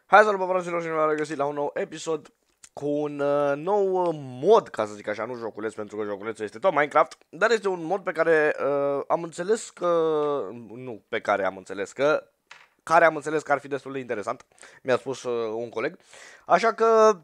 Hai să-l băvrăților și ne-am regăsit la un nou episod cu un nou mod, ca să zic așa, nu joculeț, pentru că joculețul este tot Minecraft, dar este un mod pe care am înțeles că... Nu pe care am înțeles că... Care am înțeles că ar fi destul de interesant, mi-a spus un coleg, așa că...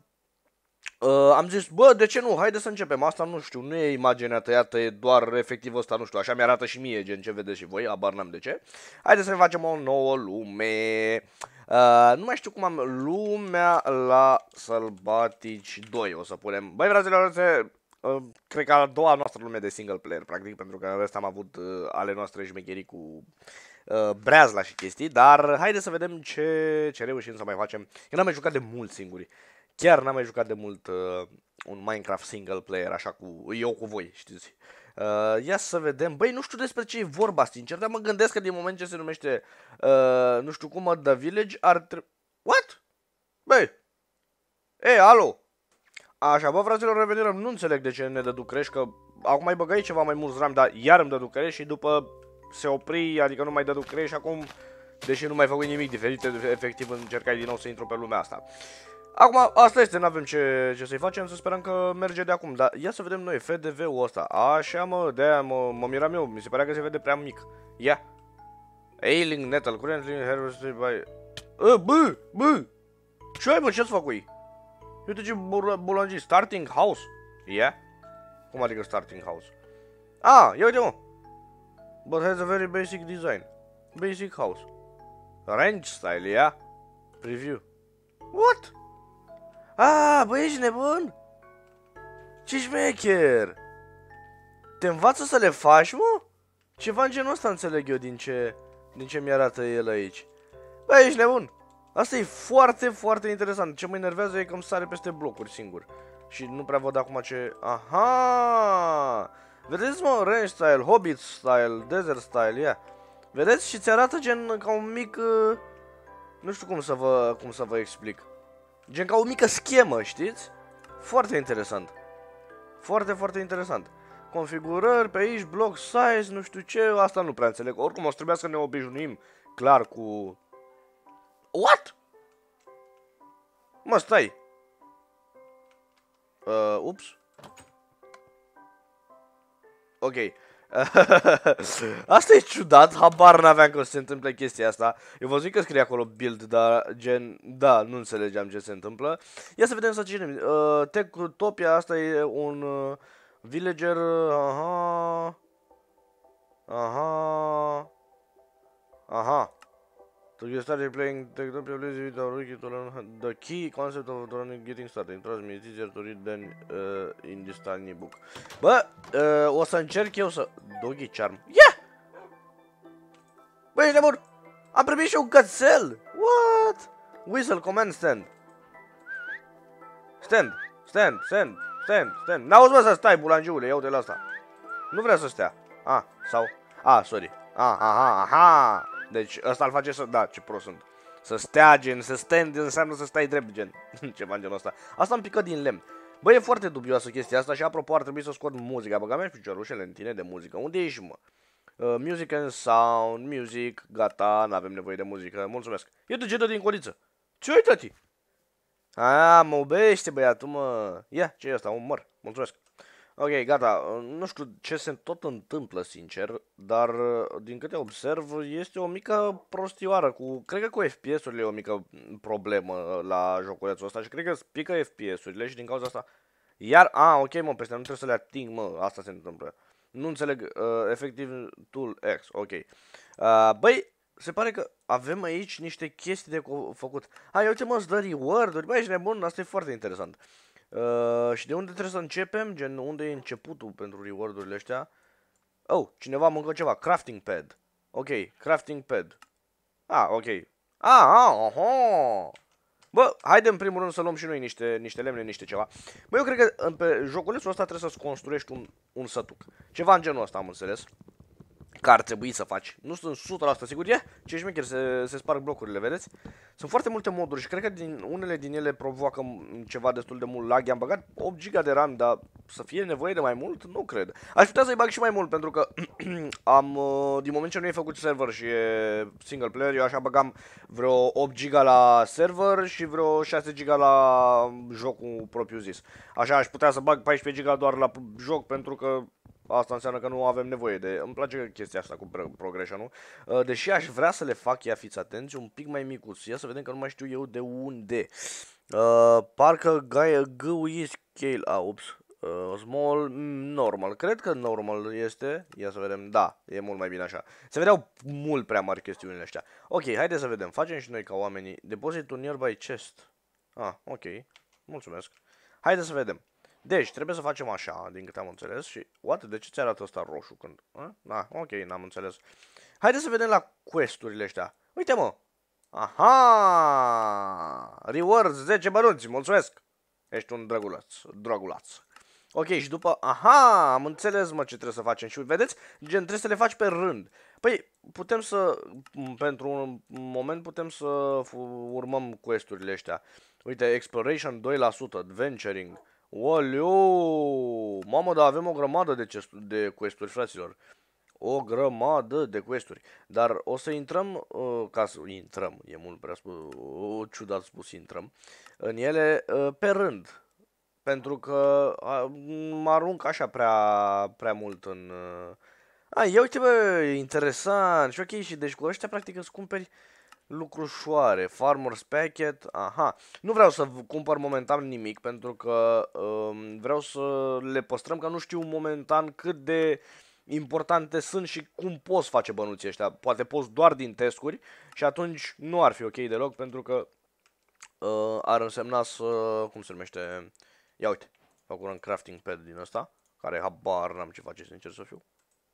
am zis, bă, de ce nu? Haide să începem. Asta nu știu, nu e imaginea tăiată, e doar efectiv ăsta, nu știu, așa mi-arată și mie, gen ce vedeți și voi, abar n-am de ce. Haide să ne facem o nouă lume. Nu mai știu cum am lumea la Sălbatici 2, o să punem. Băi, fraților, cred că a doua noastră lume de single player, practic, pentru că în rest am avut ale noastre șmecherii cu breazla și chestii, dar haide să vedem ce reușim să mai facem. Eu n-am mai jucat de mult singuri. Chiar n-am mai jucat de mult un Minecraft single player, așa cu eu cu voi, știți. Ia să vedem. Băi, nu știu despre ce e vorba, sincer, dar mă gândesc că din moment ce se numește, nu știu cum, The Village, ar trebui... What? Băi! Ei, alo! Așa, bă, fraților, revenirăm, nu înțeleg de ce ne dădu creș, că acum mai băgai ceva mai mulți rami, dar iar îmi dădu creș și după se opri, adică nu mai dădu creș și acum, deși nu mai făcut nimic diferit, efectiv încercai din nou să intru pe lumea asta. Acum, asta este, n-avem ce să-i facem, să sperăm că merge de acum, dar ia să vedem noi, FDV-ul ăsta, așa mă, de-aia mă miram eu, mi se părea că se vede prea mic, ia, Ailing Nettle, currently harvested by, bă, ce ai bă, ce-ți făcui? Uite ce bulangii, starting house, ia, cum adică starting house? Ia uite mă, but has a very basic design, basic house, ranch style, ia, preview, what? Bă, ești nebun? Ce șmecher! Te învață să le faci, mă? Ceva în genul ăsta înțeleg eu din ce mi arată el aici. Bă, ești nebun! Asta e foarte, foarte interesant. Ce mă enervează e că îmi sare peste blocuri singur. Și nu prea văd acum ce... Aha! Vedeți, mă, range style, hobbit style, desert style, ia. Vedeți? Și ți arată gen ca un mic... Nu știu cum să vă explic. Gen ca o mică schemă, știți? Foarte interesant. Foarte, foarte interesant. Configurări pe aici, block size, nu știu ce, asta nu prea înțeleg. Oricum o să trebuia să ne obișnuim clar cu... What? Mă, stai. Ups. Ok. Asta e ciudat, habar n-aveam că se întâmplă chestia asta. Eu văzut că scrie acolo build, dar gen, da, nu înțelegeam ce se întâmplă. Ia să vedem să citim. Techtopia asta e un villager, aha. To get started playing Techtopia, please read our wiki to learn the key concept of getting started. Trust me, it's easier to read than in this tiny book. Bă, o să încerc eu să... Doggy Charm. Yeah! Băi, nebun! Am primit și un cățel! What? Whistle, command, stand. Stand. N-auzi, mă, să stai, bulangiule, ia uite la asta. Nu vrea să stea. Sau... sorry. Aha. Deci ăsta îl face să... Da, ce prost sunt. Să stea, gen, să stand înseamnă să stai drept, gen. Ceva în genul ăsta. Asta îmi pică din lemn. Bă, e foarte dubioasă chestia asta și apropo ar trebui să scot muzica. Băga mea și piciorușele în tine de muzică. Unde ești, mă? Music and sound, music, gata, n-avem nevoie de muzică. Mulțumesc. E degetă din coliță. Ce ai, tati? Mă iubește băiatul, mă. Ia, ce e asta? Un măr. Mulțumesc. Ok, gata, nu știu ce se tot întâmplă, sincer, dar din câte observ este o mică prostioară cu, cred că cu FPS-urile e o mică problemă la joculețul ăsta și cred că pică FPS-urile și din cauza asta, iar, ok mă, peste nu trebuie să le ating, mă, asta se întâmplă, nu înțeleg, efectiv Tool X, ok, băi, se pare că avem aici niște chestii de făcut, ia uite mă, îți dă reward-uri, băi, ești nebun, asta e foarte interesant. Și de unde trebuie să începem? Gen, unde e începutul pentru reward-urile ăștia? Cineva mâncă ceva. Crafting pad. Ok, crafting pad. Ok. Bă, haide în primul rând să luăm și noi niște lemne, niște ceva. Bă, eu cred că pe joculețul ăsta trebuie să-ți construiești un sătuc. Ceva în genul ăsta, am înțeles. că ar trebui să faci. Nu sunt 100% sigur. Ce șmecher, se sparg blocurile, vedeți? Sunt foarte multe moduri și cred că unele din ele provoacă ceva destul de mult lag. I-am băgat 8 GB de RAM, dar să fie nevoie de mai mult? Nu cred. Aș putea să-i bag și mai mult, pentru că din moment ce nu e făcut server și e single player, eu așa băgam vreo 8 GB la server și vreo 6 GB la jocul propriu zis. Așa aș putea să bag 14 GB doar la joc, pentru că asta înseamnă că nu avem nevoie de... Îmi place chestia asta cu progression-ul. Deși aș vrea să le fac, ia fiți atenți, un pic mai micuț. Ia să vedem că nu mai știu eu de unde. Parcă GUI scale, ups. Small, normal. Cred că normal este. Ia să vedem. Da, e mult mai bine așa. Se vedeau mult prea mari chestiunile astea. Ok, haide să vedem. Facem și noi ca oamenii. Deposit un nearby chest. Ok. Mulțumesc. Haide să vedem. Deci, trebuie să facem așa, din câte am înțeles. Și, what? De ce ți arată ăsta roșu când... ok, n-am înțeles. Haideți să vedem la quest-urile astea. Uite, mă! Aha! Rewards 10 bănuți, mulțumesc! Ești un drăgulaț. Ok, și după... Aha! Am înțeles, mă, ce trebuie să facem. Și vedeți? Gen, trebuie să le faci pe rând. Păi, putem să... Pentru un moment putem să urmăm quest-urile astea. Uite, Exploration 2%, Adventuring... Oleu! Mamă, dar avem o grămadă de quest-uri, fraților. O grămadă de quest-uri. Dar o să intrăm, ca să intrăm, e mult prea ciudat spus intrăm, în ele pe rând. Pentru că mă arunc așa prea mult în... ia uite, bă, interesant. Și ok, și deci cu ăștia practic îți cumperi lucrușoare, Farmer's Packet, aha. Nu vreau să cumpăr momentan nimic, pentru că vreau să le păstrăm, că nu știu momentan cât de importante sunt și cum poți face bănuții ăștia. Poate poți doar din testuri și atunci nu ar fi ok deloc, pentru că ar însemna să... cum se numește? Ia uite, fac un crafting pad din ăsta, care habar n-am ce face, sincer să fiu.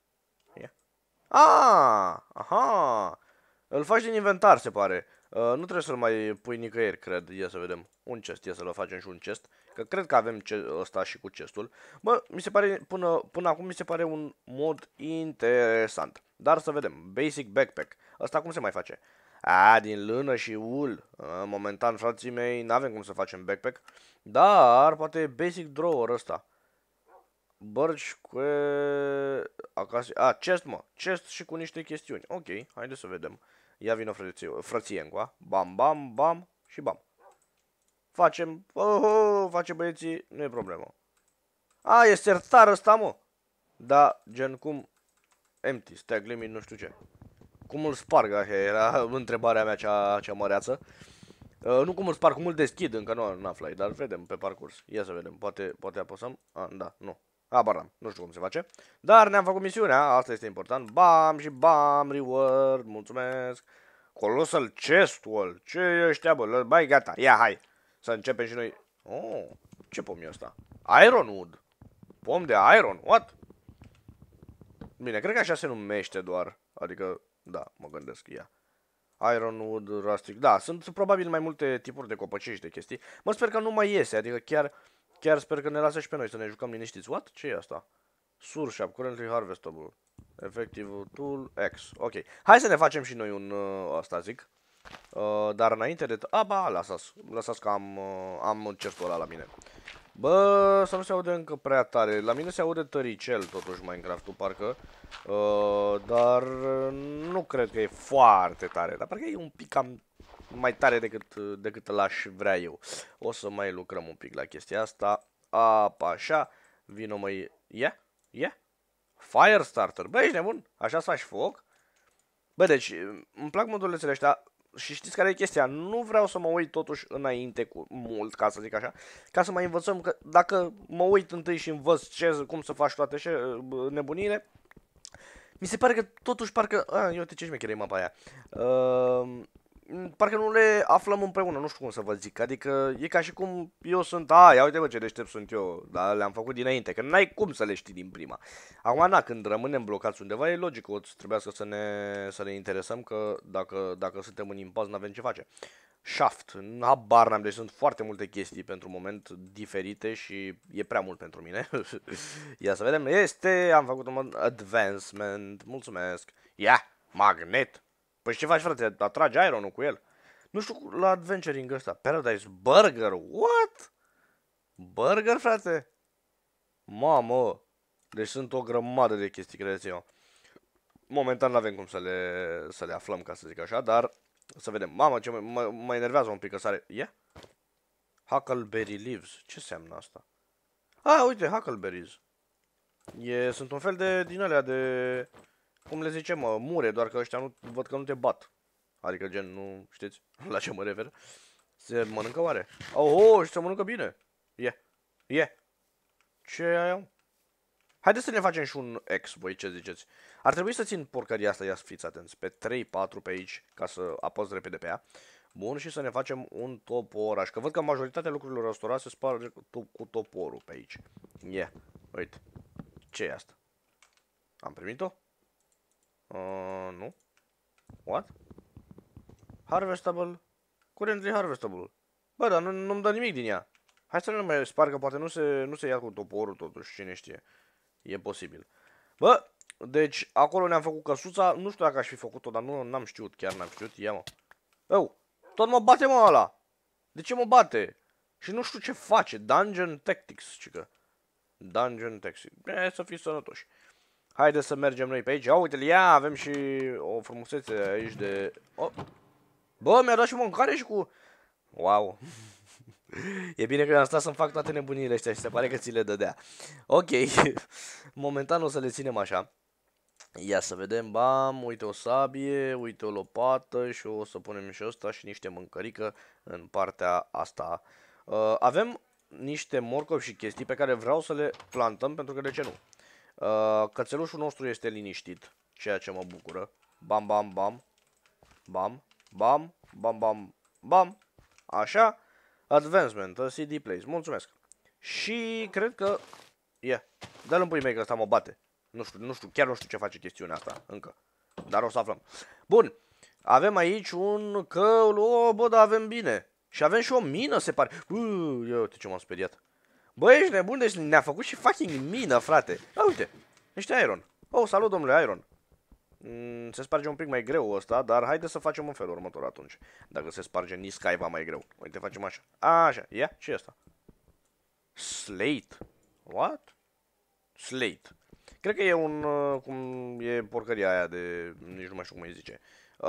Aha! Îl faci din inventar, se pare. Nu trebuie să-l mai pui nicăieri, cred. Ia să vedem. Un chest, ia să-l facem și un chest. Că cred că avem ăsta și cu chestul. Bă, mi se pare, până acum mi se pare un mod interesant. Dar să vedem. Basic backpack. Ăsta cum se mai face? Din lână și ul. Momentan, frații mei, n-avem cum să facem backpack. Dar, poate basic drawer ăsta. Bărci cu... acasă... chest, mă. Chest și cu niște chestiuni. Ok, haide să vedem. Ia vină frăție încoa. Bam, bam, bam și bam. Facem... face băieții, nu e problemă. E sertar ăsta, mă. Da, gen cum... Empty, stack limit, nu știu ce. Cum îl sparg, așa era întrebarea mea cea măreață. Nu cum îl sparg, cum îl deschid, încă nu aflai, dar vedem pe parcurs. Ia să vedem, poate apăsăm. Da, nu. Habar nu știu cum se face. Dar ne-am făcut misiunea, asta este important. Bam și bam, reward, mulțumesc. Colossal chest wall. Ce e ăștia, bă? Bai, gata, ia, hai. Să începem și noi. Ce pom e ăsta? Ironwood. Pom de iron, what? Bine, cred că așa se numește doar. Adică, da, mă gândesc, ia. Ironwood, rustic. Da, sunt probabil mai multe tipuri de copăcei și de chestii. Mă sper că nu mai iese, adică chiar sper că ne lasă și pe noi să ne jucăm liniștiți. What? Ce e asta? Surshap, currently harvestable. Effective tool X. Ok. Hai să ne facem și noi un asta zic. Dar înainte de... lăsați că am chestul ăla la mine. Bă, să nu se aude încă prea tare. La mine se aude tăricel totuși Minecraft-ul, parcă. Dar nu cred că e foarte tare. Dar parcă e un pic cam mai tare decât l-aș vrea eu. O să mai lucrăm un pic la chestia asta. Așa. Vino mai... Fire starter. Bă, ești nebun? Așa să faci foc? Bă, deci, îmi plac modulețele ăștia. Și știți care e chestia? Nu vreau să mă uit totuși înainte cu mult, ca să zic așa, ca să mai învățăm, că dacă mă uit întâi și învăț cum să faci toate nebunile, mi se pare că totuși parcă... eu ce șmecheră e mapa aia. Parcă nu le aflăm împreună, nu știu cum să vă zic. Adică e ca și cum eu sunt, ia uite bă ce deștept sunt eu, dar le-am făcut dinainte, că n-ai cum să le știi din prima. Acum, când rămânem blocați undeva, e logic că o trebuiască să ne interesăm, că dacă suntem în impas, n-avem ce face. shaft. Habar n-am, deci sunt foarte multe chestii pentru moment diferite și e prea mult pentru mine. Ia să vedem. Am făcut un advancement. Mulțumesc. Ia, magnet. Păi ce faci, frate? Atragi iron-ul cu el. Nu știu la adventuring ăsta. Paradise Burger. What? Burger, frate? Mamă. Deci sunt o grămadă de chestii, credeți-mă. Momentan nu avem cum să le aflăm, ca să zic așa, dar să vedem. Mamă, ce mă enervează un pic că sare. Yeah? Huckleberry leaves. Ce înseamnă asta? Ah, uite, huckleberries. Sunt un fel de din alea de, cum le zicem, mure, doar că ăștia nu văd că nu te bat. Adică gen, nu știți la ce mă refer. Se mănâncă oare? Oh, și se mănâncă bine. Ce e aia? Haideți să ne facem și un X, voi ce ziceți? Ar trebui să țin porcăria asta, ia să fiți atenți, pe 3-4 pe aici, ca să apăs repede pe ea. Bun, și să ne facem un toporaș, că văd că majoritatea lucrurilor restaurate se sparge cu toporul pe aici. Uite. Ce e asta? Am primit-o? Nu. What? Harvestable. Currently harvestable. Bă, dar nu-mi dă nimic din ea. Hai să nu mai spargă, poate nu se ia cu toporul totuși, cine știe. E posibil. Bă, deci acolo ne-am făcut căsuța. Nu știu dacă aș fi făcut-o, dar n-am știut, chiar n-am știut. Ia mă. Tot mă bate mă ăla. De ce mă bate? Și nu știu ce face. Dungeon Tactics, cică. Dungeon Tactics. Să fii sănătoși. Haide să mergem noi pe aici. Uite-l, ia, avem și o frumusețe aici de... Oh. Bă, mi-a dat și mâncare și cu... Wow. E bine că am stat să-mi fac toate nebuniile astea și se pare că ți le dădea. Ok. Momentan o să le ținem așa. Ia să vedem, bam, uite o sabie, uite o lopată și o să punem și ăsta și niște mâncărică în partea asta. Avem niște morcovi și chestii pe care vreau să le plantăm, pentru că de ce nu? Cățelușul nostru este liniștit, ceea ce mă bucură. Bam, bam, bam. Bam, bam, bam, bam, bam. Așa. Advancement, CD Plays, mulțumesc. Și cred că... dă-l în pui mei că ăsta mă bate. Nu știu, chiar nu știu ce face chestiunea asta încă. Dar o să aflăm. Bun, avem aici un căul, bă, dar avem bine. Și avem și o mină, se pare. Ia uite ce m-am speriat. Bă, ești nebun, deci ne-a făcut și fucking mină, frate. Uite, niște iron. Salut, domnule iron. Se sparge un pic mai greu ăsta, dar haide să facem în felul următor atunci. Dacă se sparge niscaiva mai greu. Uite, facem așa. Așa, ce e asta? Slate. What? Slate. Cred că e un, cum e porcăria aia de, nici nu mai știu cum îi zice.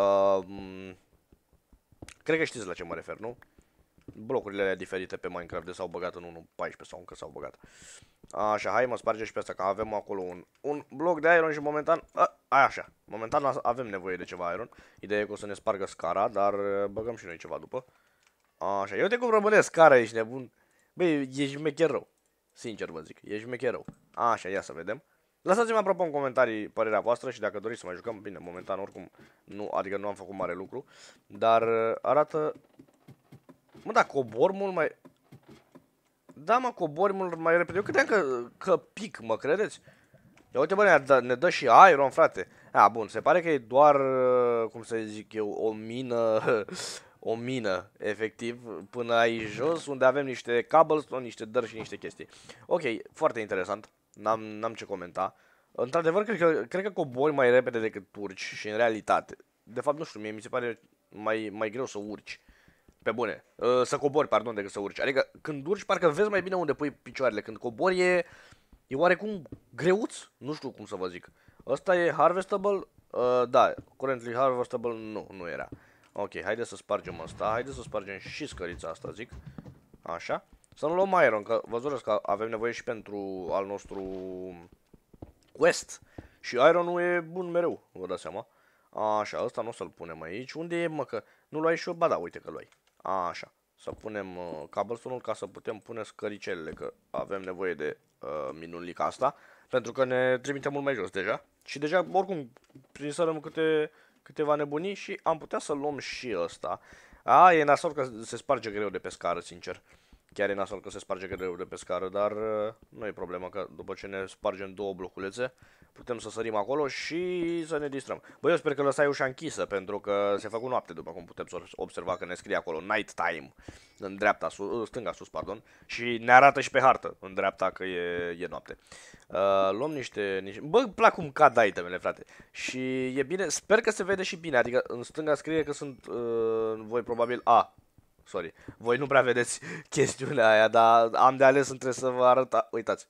Cred că știți la ce mă refer, nu? Blocurile alea diferite pe Minecraft de s-au băgat în 1.14 sau încă s-au băgat. Așa, hai mă sparge și pe asta, că avem acolo un bloc de iron și momentan, așa, momentan avem nevoie de ceva iron. Ideea e că o să ne spargă scara, dar băgăm și noi ceva după. Așa, eu uite cum rămâne scara, ești nebun. Băi, ești mecher rău. Sincer vă zic, ești mecher rău. Așa, ia să vedem. Lăsați-mi apropo în comentarii părerea voastră și dacă doriți să mai jucăm, bine, momentan oricum nu, adică nu am făcut mare lucru, dar arată... Mă, da, cobor mult mai... Da, mă, cobori mult mai repede. Eu credeam că pic, mă credeți? Ia uite, bă, ne dă și iron, frate. Bun, se pare că e doar, cum să zic eu, o mină, o mină, efectiv, până aici jos, unde avem niște cobblestone, niște dări și niște chestii. Ok, foarte interesant. N-am ce comenta. Într-adevăr, cred că cobori mai repede decât urci și în realitate. De fapt, nu știu, mie mi se pare mai greu să urci. Pe bune. Să cobori, pardon, decât să urci. Adică când urci parcă vezi mai bine unde pui picioarele. Când cobori e oarecum greuț. Nu știu cum să vă zic. Ăsta e harvestable? Da, currently harvestable nu era. Ok, haide să spargem asta. Haide să spargem și scărița asta, zic. Așa. Să nu luăm iron, că văzurăți că avem nevoie și pentru al nostru quest. Și ironul e bun mereu, vă dați seama. Așa, ăsta nu o să-l punem aici. Unde e, mă, că nu luai și eu? Ba da, uite că luai. Așa, să punem cobblestone-ul ca să putem pune scăricelele, că avem nevoie de minulica asta, pentru că ne trimite mult mai jos deja. Și deja, oricum, prinsărăm câteva nebunii și am putea să luăm și ăsta. E nasol că se sparge greu de pe scară, sincer. Chiar e nasol că se sparge greu de pe scară, dar nu e problemă că după ce ne spargem două bloculețe, putem să sărim acolo și să ne distrăm. Băi, eu sper că lăsai ușa închisă, pentru că se făcu noapte, după cum putem observa că ne scrie acolo Night Time, în dreapta, stânga sus, pardon, și ne arată și pe hartă, în dreapta, că e noapte. Luăm niște... Bă, plac cum cad itemele, frate. Și e bine, sper că se vede și bine, adică în stânga scrie că sunt, voi probabil, sorry, voi nu prea vedeți chestiunea aia, dar am de ales între să vă arăt, uitați.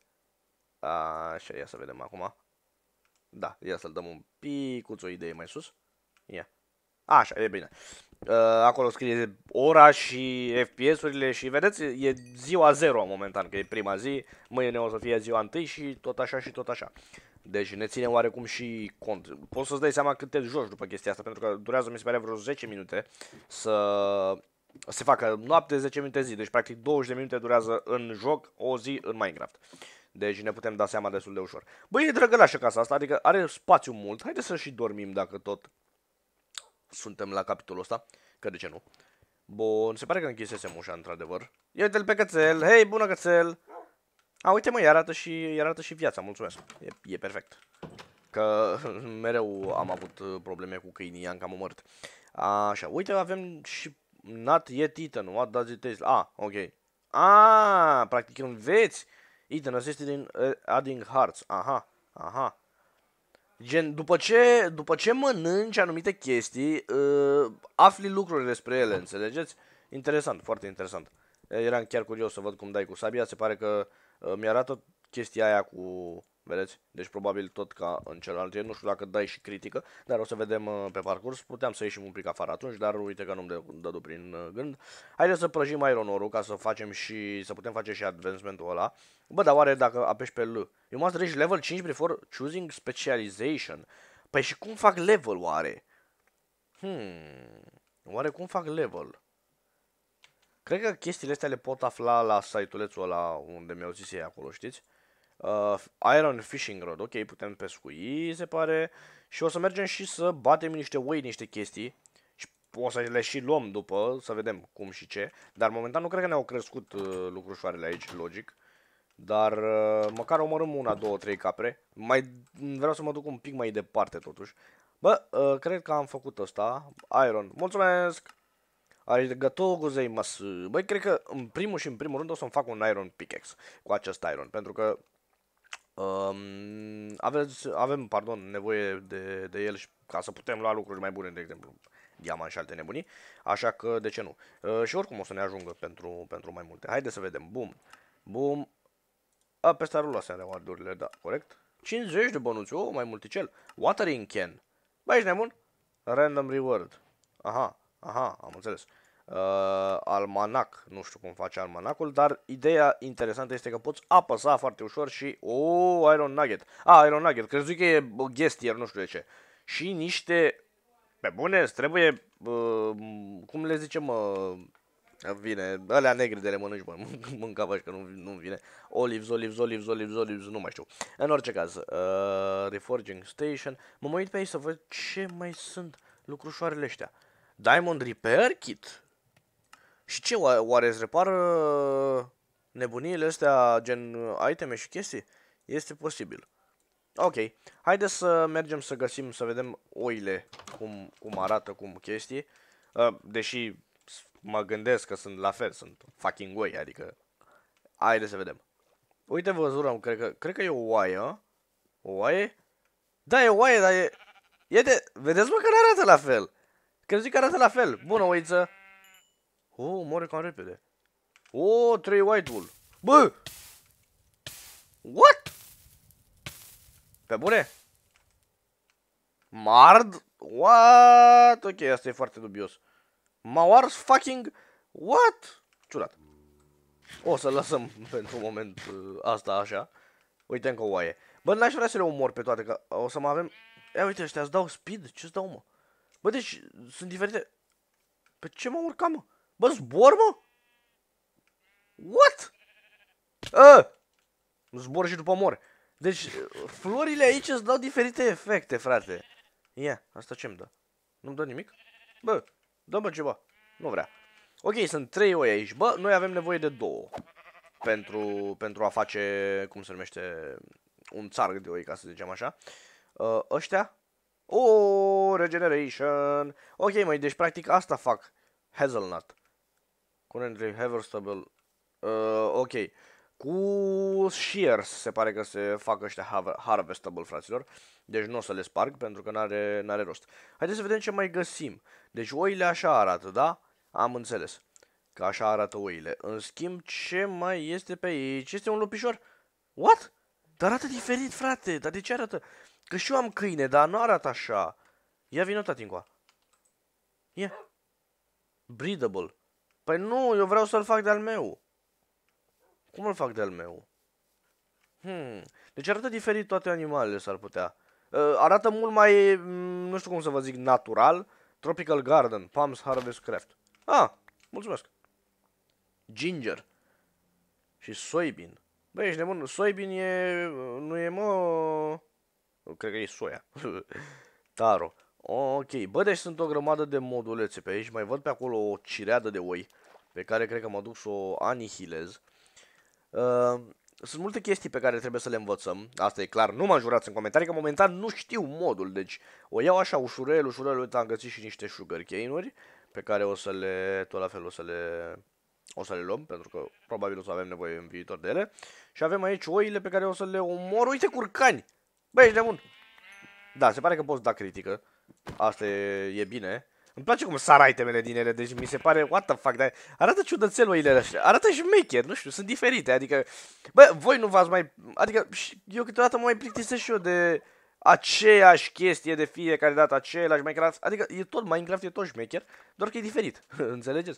Așa, ia să vedem acum. Da, ia să-l dăm un picuț o idee mai sus. Ia. Așa, e bine. Acolo scrie ora și FPS-urile și vedeți, e ziua 0 momentan, că e prima zi, mâine o să fie ziua 1 și tot așa și tot așa. Deci ne ține oarecum și cont. Poți să-ți dai seama cât te joci după chestia asta, pentru că durează, mi se pare, vreo 10 minute să se facă noapte, 10 minute zi. Deci practic 20 de minute durează în joc o zi în Minecraft. Deci ne putem da seama destul de ușor. Băi, e drăgălașă casa asta, adică are spațiu mult. Haideți să și dormim dacă tot suntem la capitolul ăsta, că de ce nu? Bun, se pare că închisesem ușa într-adevăr. Ia uite-l pe cățel, hei, bună cățel! Uite mă, arată și viața, mulțumesc. E perfect. Că mereu am avut probleme cu câinii, i-am cam omorât. Așa, uite, avem și not yet eaten, what does it taste? Ok. Practic înveți. Eaten, assisted in adding hearts. Aha. Gen, după ce mănânci anumite chestii, afli lucruri despre ele, înțelegeți? Interesant, foarte interesant. Eram chiar curios să văd cum dai cu sabia, se pare că mi-arată chestia aia cu... Vedeți? Deci probabil tot ca în celălalt, nu știu dacă dai și critică, dar o să vedem pe parcurs. Puteam să ieșim un pic afară atunci, dar uite că nu-mi dădu prin gând. Haideți să prăjim iron ore-ul ca să facem și să putem face și advancementul ăla. Bă, dar oare dacă apeși pe L? You must reach level 5 before choosing specialization. Păi și cum fac level oare? Oare cum fac level? Cred că chestiile astea le pot afla la site-ulețul ăla unde mi-au zis ei acolo, știți? Iron Fishing Rod, ok, putem pescui, se pare. Și o să mergem și să batem niște oi, niște chestii. Și o să le și luăm după, să vedem cum și ce. Dar momentan nu cred că ne-au crescut lucrușoarele aici, logic. Dar măcar omorâm una, două, trei capre. Vreau să mă duc un pic mai departe totuși. Bă, cred că am făcut ăsta. Iron, mulțumesc! Arigatou gozaimasu. Băi, cred că în primul rând o să-mi fac un Iron Pickaxe cu acest Iron. Pentru că avem nevoie de el ca să putem lua lucruri mai bune, de exemplu diamant și alte nebunii, așa că de ce nu? Și oricum o să ne ajungă pentru mai multe. Haideți să vedem. Bum. Peste ar lua reward-urile, da, corect? 50 de bănuți, mai multicel. Watering can. Băi, ești nebun? Random reward. Aha, am înțeles. Almanac, nu știu cum face almanacul, dar ideea interesantă este că poți apăsa foarte ușor și... Iron Nugget. Iron Nugget, crezui că e ghestier, nu știu de ce. Și niște... Pe bune, îți trebuie... cum le zicem, vine, alea negre de le mănânci, bă, mânca vaci că nu vine. Olives, nu mai știu. În orice caz, Reforging Station. Mă uit pe aici să văd ce mai sunt lucrușoarele ăștia. Diamond Repair Kit. Și ce, oare îți repară nebuniile astea, gen iteme și chestii? Este posibil. Ok, haideți să mergem să găsim, să vedem oile, cum arată, cum chestii. Deși mă gândesc că sunt la fel, sunt fucking oi, adică... Haideți să vedem. Uite văzurăm, cred că e o oaie, O oaie? Da, e o oaie, dar e... Vedeți mă că nu arată la fel. Crezi că arată la fel. Bună, oiță. Moare cam repede. 3 white wool. Bă! What? Pe bune? Mard? What? Ok, asta e foarte dubios. M-au ars fucking... What? Ciudat. O să lăsăm pentru un moment asta așa. Uite încă o oaie. Bă, n-aș vrea să le omor pe toate, că o să mai avem... Ia uite ăștia, îți dau speed? Ce-ți dau, mă? Bă, deci sunt diferite... Pe ce mă urcam, mă? Bă, zbor, mă? What? Zbor și după mor. Deci, florile aici îți dau diferite efecte, frate. Ia, asta ce-mi dă? Nu-mi dă nimic? Bă, dă-mă ceva. Nu vrea. Ok, sunt 3 oi aici. Bă, noi avem nevoie de 2 pentru a face, cum se numește, un țarg de oi, ca să zicem așa. Ăștia? Oh, regeneration. Ok, măi, deci practic asta fac. Hazelnut. Currently harvestable. Ok. Cu shears se pare că se fac ăștia harvestable, fraților. Deci nu o să le sparg pentru că n-are rost. Haideți să vedem ce mai găsim. Deci oile așa arată, da? Am înțeles. Că așa arată oile. În schimb, ce mai este pe aici? Este un lupișor? What? Dar arată diferit, frate. Dar de ce arată? Că și eu am câine, dar nu arată așa. Ia vină, tati, încoa. Ia. Breedable. Păi nu, eu vreau să-l fac de-al meu. Cum îl fac de-al meu? Deci arată diferit toate animalele, s-ar putea. Arată mult mai, nu știu cum să vă zic, natural. Tropical Garden, Palms Harvest Craft. Ah, mulțumesc. Ginger. Și soybean. Băi, ești nebun, soybean nu e, mă... Cred că e soia. Taro. Ok, bă, deci sunt o grămadă de modulețe pe aici. Mai văd pe acolo o cireadă de oi, pe care cred că mă duc să o anihilez. Sunt multe chestii pe care trebuie să le învățăm. Asta e clar, nu mă jurați în comentarii, că momentan nu știu modul. Deci o iau așa ușurel, ușurel. Uite, am găsit și niște sugarcane-uri pe care o să le, tot la fel, o să le luăm, pentru că probabil o să avem nevoie în viitor de ele. Și avem aici oile pe care o să le omor. Uite, curcani! Băi, ești nebun! Da, se pare că poți da critică. Asta e bine. Îmi place cum sar itemele din ele, deci mi se pare, what the fuck, dar arată ciudățel oile astea. Arată șmecher, nu știu, sunt diferite, adică, bă, voi nu v-ați mai, adică, eu câteodată mă mai plictisesc și eu de aceeași chestie de fiecare dată, același Minecraft, adică e tot Minecraft, e tot șmecher, doar că e diferit, înțelegeți?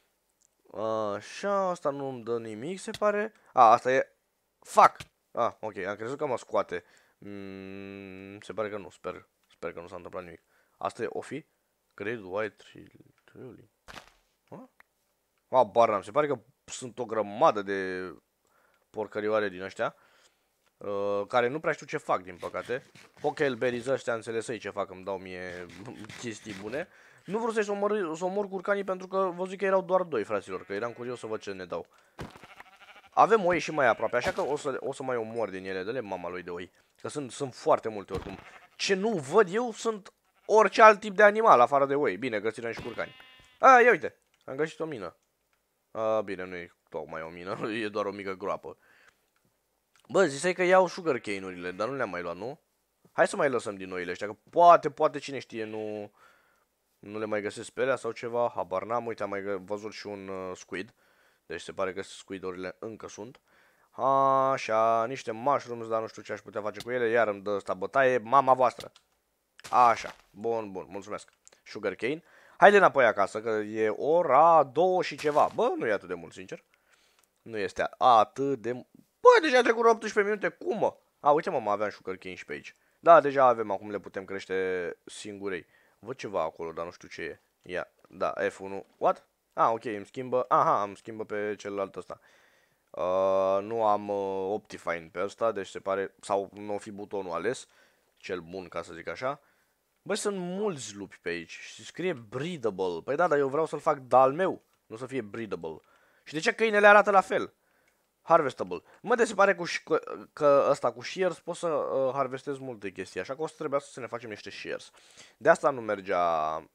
Așa, asta nu îmi dă nimic, se pare. Asta e, fuck, ok, am crezut că mă scoate. Se pare că nu, sper că nu s-a întâmplat nimic. Asta e Ofi? Great White Trilly. Barnam, se pare că sunt o grămadă de porcărioare din ăștia, care nu prea știu ce fac, din păcate. Pokelberries ăștia, înțeles ei ce fac, îmi dau mie chestii bune. Nu vreau să omor curcanii pentru că vă zic că erau doar 2, fraților, că eram curios să văd ce ne dau. Avem oi și mai aproape, așa că o să mai omor din ele, dă-le mama lui de oi. Că sunt foarte multe oricum. Ce nu văd eu sunt orice alt tip de animal, afară de oi. Bine, găsirea și curcani. Ia uite, am găsit o mină. Bine, nu e tocmai o mină, e doar o mică groapă. Bă, zisai că iau sugarcane-urile, dar nu le-am mai luat, nu? Hai să mai lăsăm din oile ăștia, că poate cine știe, nu le mai găsesc pe alea sau ceva. Habar n-am, uite, am mai văzut și un squid. Deci se pare că squid-urile încă sunt. Așa, niște mushrooms, dar nu știu ce aș putea face cu ele. Iar îmi dă ăsta bătaie, mama voastră. Așa, bun, mulțumesc. Sugarcane. Haide înapoi acasă, că e ora 2 și ceva. Bă, nu e atât de mult, sincer. Nu este atât de... Bă, deja a trecut 18 minute, cum mă? Uite mă, aveam sugarcane și pe aici. Da, deja avem, acum le putem crește singurei. Văd ceva acolo, dar nu știu ce e. Ia, da, F1. What? Ok, îmi schimbă... îmi schimbă pe celălalt ăsta. Nu am Optifine pe ăsta, deci se pare... Sau nu o fi butonul ales. Cel bun, ca să zic așa. Băi, sunt mulți lupi pe aici și scrie breedable. Păi da, dar eu vreau să-l fac de-al meu, nu să fie breedable. Și de ce câinele arată la fel? Harvestable. Mă, de se pare că ăsta cu shears pot să harvestez multe chestii, așa că o să trebuiască să ne facem niște shears. De asta nu mergea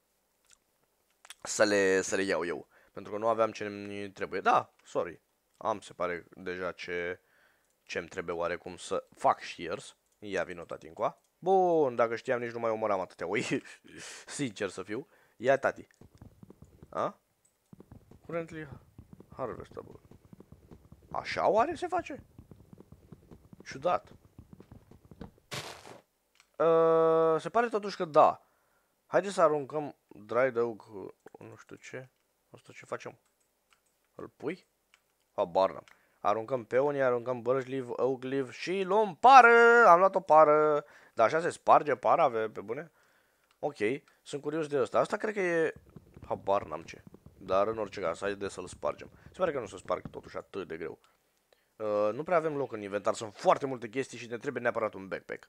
să le iau eu, pentru că nu aveam ce-mi trebuie. Da, sorry. Am, se pare, deja ce-mi trebuie oarecum să fac shears. Ia vino, tati, încoa. Bun, dacă știam, nici nu mai omoram atâtea oi. Sincer să fiu. Ia, tati. Currently harvestable. Așa oare se face? Ciudat. Se pare totuși că da. Haideți să aruncăm dried oak, nu știu ce. Asta ce facem? Îl pui? Habar n-am. Aruncăm peonie, aruncăm birch leaf, oak leaf și luăm pară. Am luat o pară. Dar așa se sparge para, pe bune? Ok, sunt curios de asta. Asta cred că e... Habar n-am ce. Dar în orice caz, hai de să-l spargem. Se pare că nu se sparg totuși atât de greu. Nu prea avem loc în inventar. Sunt foarte multe chestii și ne trebuie neapărat un backpack.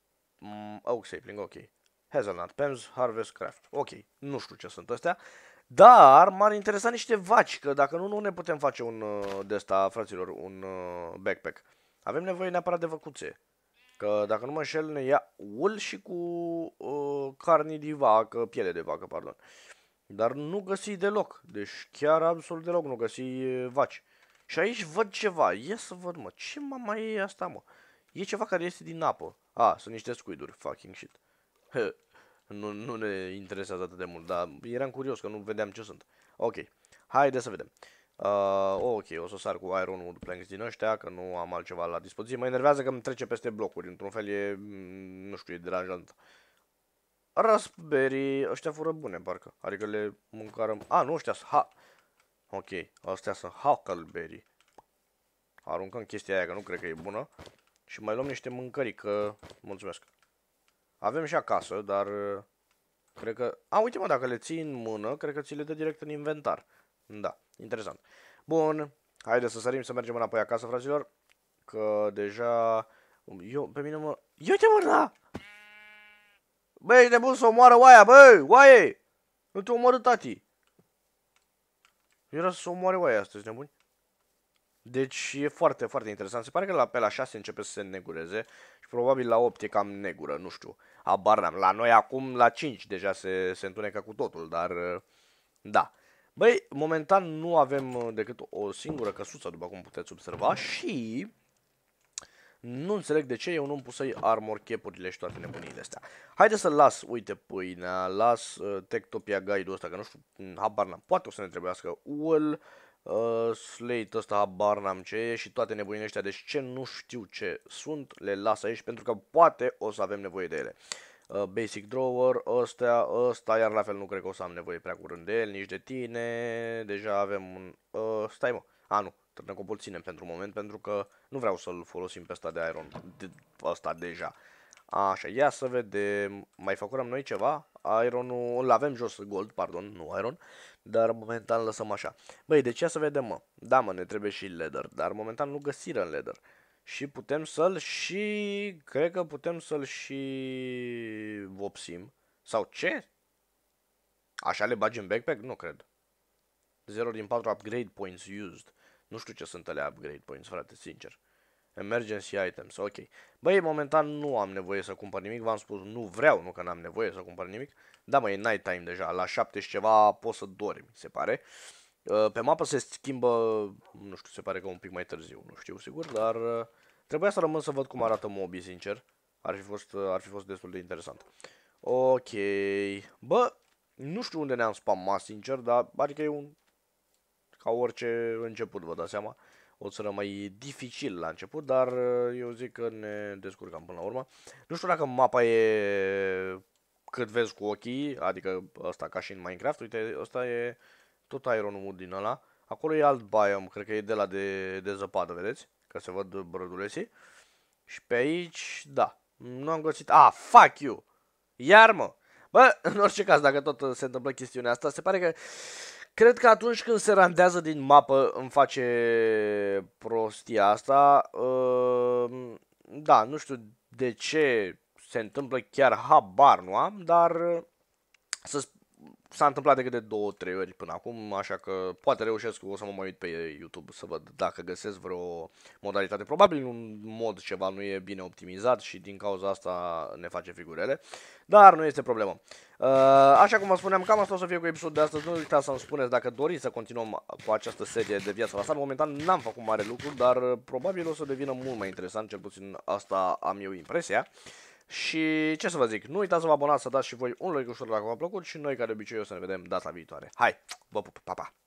Oak sapling, ok. Hazelnut, Pems, Harvest, Craft. Ok, nu știu ce sunt astea. Dar m-ar interesa niște vaci, că dacă nu ne putem face un de ăsta, fraților, un backpack. Avem nevoie neapărat de văcuțe. Că dacă nu mă înșel ne ia ul și cu carne de vacă, piele de vacă, pardon. Dar nu găsi deloc, deci chiar absolut deloc nu găsi vaci. Și aici văd ceva, ia să văd mă, ce mai e asta mă? E ceva care este din apă. Sunt niște squiduri, fucking shit. Nu ne interesează atât de mult, dar eram curios că nu vedeam ce sunt. Ok, haide să vedem. Ok, o să sar cu Ironwood planks din ăștia, că nu am altceva la dispoziție. Mă enervează că îmi trece peste blocuri, într-un fel e, nu știu, e deranjant. Raspberry, ăștia fură bune, parcă. Adică le mâncarăm. Nu, ăștia sunt ok, astea sunt huckleberry. Aruncăm chestia aia, că nu cred că e bună. Și mai luăm niște mâncări, că... Mulțumesc. Avem și acasă, dar... Cred că... Uite mă, dacă le ții în mână, cred că ți le dă direct în inventar. Da, interesant. Bun, haide să sărim, să mergem înapoi acasă, fraților. Că deja... Pe mine mă... Uite mă, da! Băi, ești nebun să omoară oaia, băi, oaie! Nu te omoră, tati. Era să omoare oaia astăzi, nebuni. Deci e foarte, foarte interesant. Se pare că pe la 6 începe să se negureze și probabil la 8 e cam negură, nu știu. Habar n-am. La noi acum la 5 deja se întunecă cu totul, dar da. Băi, momentan nu avem decât o singură căsuță, după cum puteți observa, și nu înțeleg de ce eu nu-mi pusei armor cap-urile și toate nebuniile astea. Haide să las, uite, pâinea, las Techtopia Guide-ul ăsta, că nu știu, habar n-am, poate o să ne trebuiască wool, slate ăsta, habar n-am ce e și toate nebunile astea, deci ce nu știu ce sunt, le las aici pentru că poate o să avem nevoie de ele. Basic drawer, ăsta, iar la fel nu cred că o să am nevoie prea curând de el, nici de tine, deja avem un, stai mă, nu. Târnăcopul ținem pentru moment, pentru că nu vreau să-l folosim pe ăsta de iron, ăsta deja. Așa, ia să vedem, mai făcurăm noi ceva? Ironul, îl avem jos, gold, pardon, nu iron, dar momentan lăsăm așa. Băi, deci ia să vedem, mă. Da, mă, ne trebuie și leather, dar momentan nu găsirăm leather. Și putem să-l și, cred că putem să-l și vopsim. Sau ce? Așa le bagi în backpack? Nu cred. 0 din 4 upgrade points used. Nu știu ce sunt alea upgrade points, frate, sincer. Emergency items, ok. Băi, momentan nu am nevoie să cumpăr nimic, v-am spus, nu vreau, nu că n-am nevoie să cumpăr nimic. Da, mă, e night time deja, la 7 și ceva poți să dormi, se pare. Pe mapă se schimbă, nu știu, se pare că un pic mai târziu, nu știu sigur, dar trebuia să rămân să văd cum arată mobii, sincer. Ar fi fost destul de interesant. Ok, bă, nu știu unde ne-am spamat, sincer, dar adică e un... Ca orice început, vă dați seama. O să mai dificil la început, dar eu zic că ne descurcăm până la urmă. Nu știu dacă mapa e cât vezi cu ochii, adică ăsta ca și în Minecraft. Uite, ăsta e tot Ironwood din ăla. Acolo e alt biome, cred că e de la de zăpadă, vedeți? Că se văd brădulesii. Și pe aici, da, nu am găsit... fuck you! Iar mă! Bă, în orice caz, dacă tot se întâmplă chestiunea asta, se pare că... Cred că atunci când se randează din mapă îmi face prostia asta. Da, nu știu de ce se întâmplă, chiar habar nu am, dar s-a întâmplat decât de 2-3 ori până acum, așa că poate reușesc, o să mă mai uit pe YouTube să văd dacă găsesc vreo modalitate. Probabil un mod ceva nu e bine optimizat și din cauza asta ne face figurele, dar nu este problemă. Așa cum vă spuneam, cam asta o să fie cu episodul de astăzi. Nu uitați să-mi spuneți dacă doriți să continuăm cu această serie de viața la sat. Momentan n-am făcut mare lucru, dar probabil o să devină mult mai interesant, cel puțin asta am eu impresia. Și ce să vă zic, nu uitați să vă abonați, să dați și voi un like ușor dacă v-a plăcut și noi ca de obicei o să ne vedem data viitoare. Hai, vă pup, pa, pa!